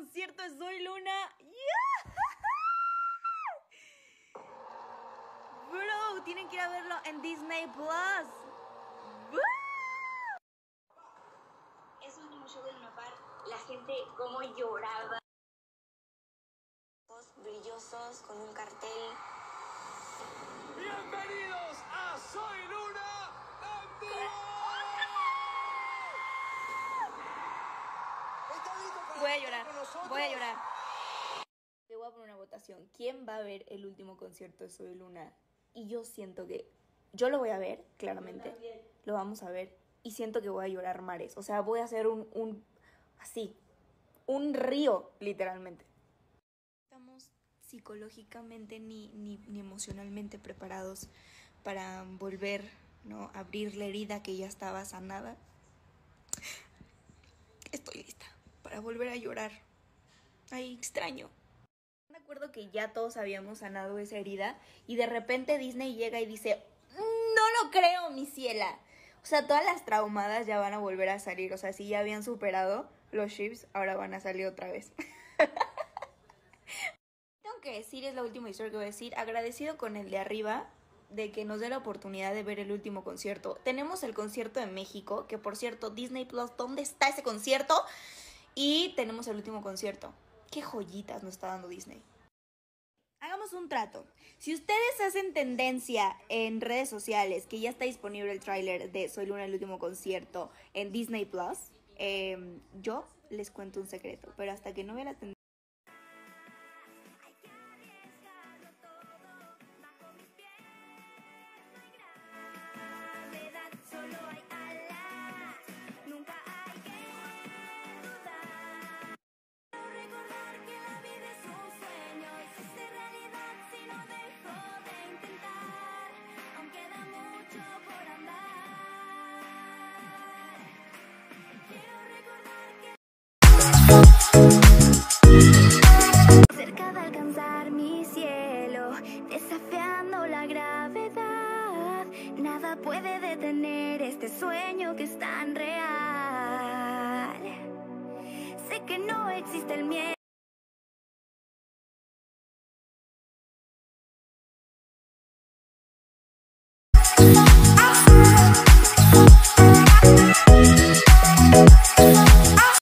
concierto de Soy Luna. ¡Yeah! Bro, tienen que ir a verlo en Disney Plus. Ese último show de Luna Park, la gente como lloraba. Brillosos con un cartel. Bienvenidos a Soy Luna en vivo. Voy a llorar, voy a llorar. Le voy a poner una votación. ¿Quién va a ver el último concierto de Soy Luna? Y yo siento que yo lo voy a ver, claramente. Lo vamos a ver. Y siento que voy a llorar mares. O sea, voy a hacer un río, literalmente. Estamos psicológicamente ni emocionalmente preparados para volver, ¿no? A abrir la herida que ya estaba sanada. Estoy lista para volver a llorar. Ay, extraño. Me acuerdo que ya todos habíamos sanado esa herida y de repente Disney llega y dice, no lo creo, mi ciela. O sea, todas las traumadas ya van a volver a salir. O sea, si ya habían superado los ships, ahora van a salir otra vez. Tengo que decir, es la última historia que voy a decir, agradecido con el de arriba de que nos dé la oportunidad de ver el último concierto. Tenemos el concierto de México, que por cierto, Disney Plus, ¿dónde está ese concierto? Y tenemos el último concierto. Qué joyitas nos está dando Disney. Hagamos un trato. Si ustedes hacen tendencia en redes sociales que ya está disponible el tráiler de Soy Luna, el último concierto en Disney Plus, yo les cuento un secreto, pero hasta que no vea la tendencia. Cerca de alcanzar mi cielo, desafiando la gravedad, nada puede detener este sueño que es tan real. Sé que no existe el miedo.